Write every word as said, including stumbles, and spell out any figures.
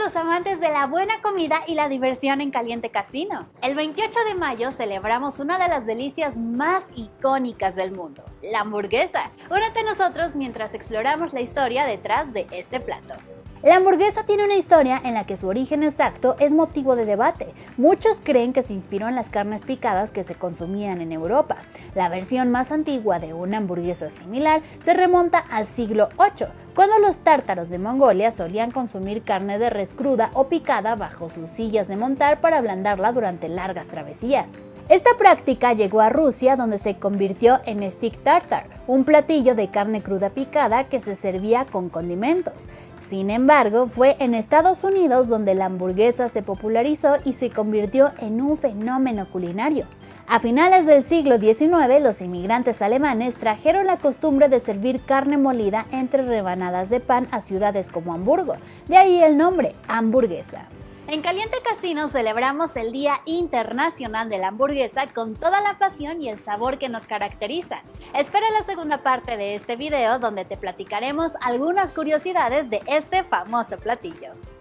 los amantes de la buena comida y la diversión en Caliente Casino. El veintiocho de mayo celebramos una de las delicias más icónicas del mundo, la hamburguesa. Únete a nosotros mientras exploramos la historia detrás de este plato. La hamburguesa tiene una historia en la que su origen exacto es motivo de debate. Muchos creen que se inspiró en las carnes picadas que se consumían en Europa. La versión más antigua de una hamburguesa similar se remonta al siglo ocho, cuando los tártaros de Mongolia solían consumir carne de res cruda o picada bajo sus sillas de montar para ablandarla durante largas travesías. Esta práctica llegó a Rusia, donde se convirtió en stick tartar, un platillo de carne cruda picada que se servía con condimentos. Sin embargo, fue en Estados Unidos donde la hamburguesa se popularizó y se convirtió en un fenómeno culinario. A finales del siglo diecinueve, los inmigrantes alemanes trajeron la costumbre de servir carne molida entre rebanadas de pan a ciudades como Hamburgo, de ahí el nombre, hamburguesa. En Caliente Casino celebramos el Día Internacional de la Hamburguesa con toda la pasión y el sabor que nos caracterizan. Espera la segunda parte de este video donde te platicaremos algunas curiosidades de este famoso platillo.